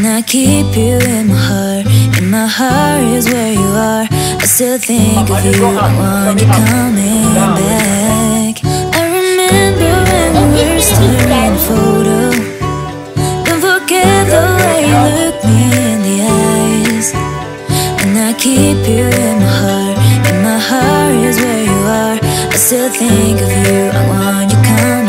And I keep you in my heart. In my heart is where you are. I still think of you. I want you coming back. I remember when we were staring photo. Don't forget the way you look me in the eyes. And I keep you in my heart. In my heart is where you are. I still think of you. I want you coming back.